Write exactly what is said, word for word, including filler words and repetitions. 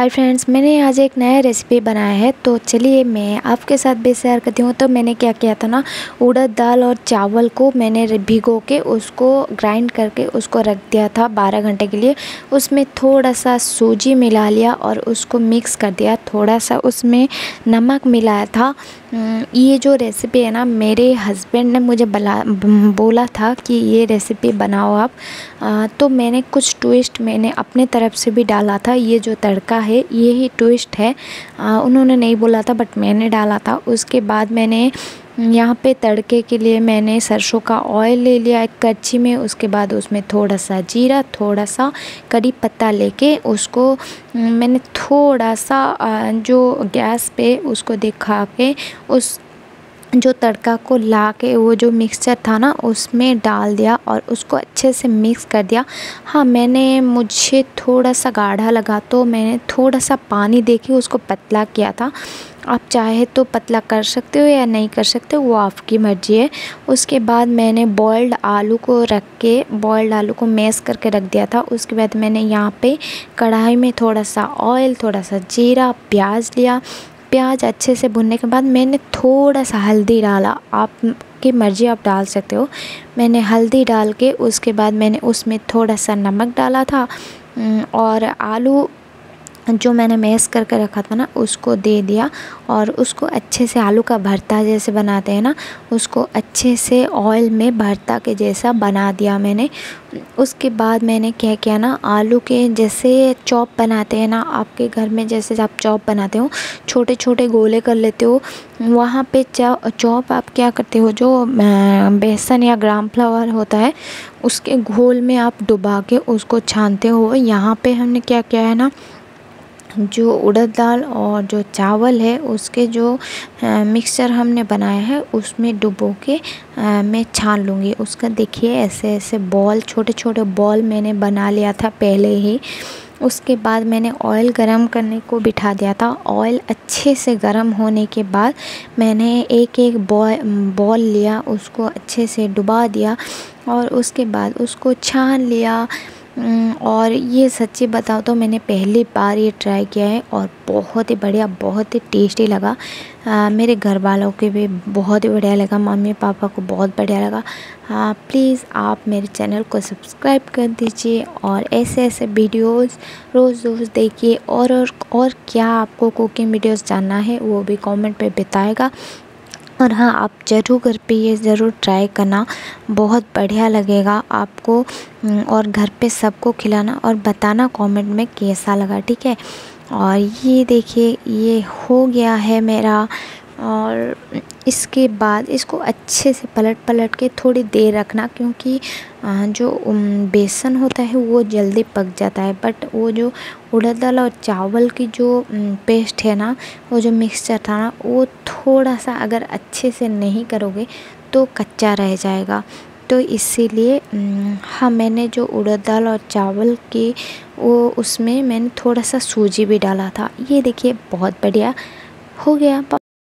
Hi friends, मैंने आज एक नया रेसिपी बनाया है। तो चलिए मैं आपके साथ भी शेयर करती हूँ। तो मैंने क्या किया था ना, उड़द दाल और चावल को मैंने भिगो के उसको ग्राइंड करके उसको रख दिया था बारह घंटे के लिए। उसमें थोड़ा सा सूजी मिला लिया और उसको मिक्स कर दिया। थोड़ा सा उसमें नमक मिलाया था। ये जो रेसिपी है ना, मेरे हस्बैंड ने मुझे बला बोला था कि ये रेसिपी बनाओ आप। आ, तो मैंने कुछ ट्विस्ट मैंने अपने तरफ से भी डाला था। ये जो तड़का है ये ही ट्विस्ट है, आ, उन्होंने नहीं बोला था बट मैंने डाला था। उसके बाद मैंने यहाँ पे तड़के के लिए मैंने सरसों का ऑयल ले लिया एक कड़छी में। उसके बाद उसमें थोड़ा सा जीरा, थोड़ा सा कड़ी पत्ता लेके उसको मैंने थोड़ा सा जो गैस पे उसको दिखा के उस जो तड़का को ला के वो जो मिक्सचर था ना उसमें डाल दिया और उसको अच्छे से मिक्स कर दिया। हाँ, मैंने मुझे थोड़ा सा गाढ़ा लगा तो मैंने थोड़ा सा पानी देके उसको पतला किया था। आप चाहे तो पतला कर सकते हो या नहीं कर सकते हो, वो आपकी मर्ज़ी है। उसके बाद मैंने बॉइल्ड आलू को रख के बॉइल्ड आलू को मैश करके रख दिया था। उसके बाद मैंने यहाँ पे कढ़ाई में थोड़ा सा ऑयल, थोड़ा सा जीरा, प्याज लिया। प्याज अच्छे से भुनने के बाद मैंने थोड़ा सा हल्दी डाला। आपकी मर्ज़ी, आप डाल सकते हो। मैंने हल्दी डाल के उसके बाद मैंने उसमें थोड़ा सा नमक डाला था और आलू जो मैंने मैश करके रखा था ना उसको दे दिया और उसको अच्छे से आलू का भरता जैसे बनाते हैं ना, उसको अच्छे से ऑयल में भरता के जैसा बना दिया मैंने। उसके बाद मैंने क्या किया ना, आलू के जैसे चॉप बनाते हैं ना आपके घर में, जैसे आप चॉप बनाते हो छोटे छोटे गोले कर लेते हो। वहाँ पे चॉप आप क्या करते हो, जो बेसन या ग्राम फ्लावर होता है उसके घोल में आप डुबा के उसको छानते हो। यहाँ पे हमने क्या किया है ना, जो उड़द दाल और जो चावल है उसके जो मिक्सचर हमने बनाया है उसमें डुबो के आ, मैं छान लूँगी उसका। देखिए ऐसे ऐसे बॉल, छोटे छोटे बॉल मैंने बना लिया था पहले ही। उसके बाद मैंने ऑयल गरम करने को बिठा दिया था। ऑयल अच्छे से गरम होने के बाद मैंने एक एक बॉल बॉल लिया, उसको अच्छे से डुबा दिया और उसके बाद उसको छान लिया। और ये सच्ची बताओ तो मैंने पहली बार ये ट्राई किया है और बहुत ही बढ़िया, बहुत ही टेस्टी लगा। आ, मेरे घर वालों के भी बहुत ही बढ़िया लगा, मम्मी पापा को बहुत बढ़िया लगा। हाँ, प्लीज़ आप मेरे चैनल को सब्सक्राइब कर दीजिए और ऐसे ऐसे वीडियोस रोज़ रोज़ देखिए। और, और और क्या आपको कुकिंग वीडियोस जानना है वो भी कमेंट पे बताएगा। और हाँ, आप ज़रूर घर पे ये ज़रूर ट्राई करना, बहुत बढ़िया लगेगा आपको। और घर पे सबको खिलाना और बताना कमेंट में कैसा लगा, ठीक है। और ये देखिए ये हो गया है मेरा। और इसके बाद इसको अच्छे से पलट पलट के थोड़ी देर रखना, क्योंकि जो बेसन होता है वो जल्दी पक जाता है बट वो जो उड़द दाल और चावल की जो पेस्ट है ना, वो जो मिक्सचर था ना, वो थोड़ा सा अगर अच्छे से नहीं करोगे तो कच्चा रह जाएगा। तो इसीलिए हाँ, मैंने जो उड़द दाल और चावल की वो उसमें मैंने थोड़ा सा सूजी भी डाला था। ये देखिए बहुत बढ़िया हो गया।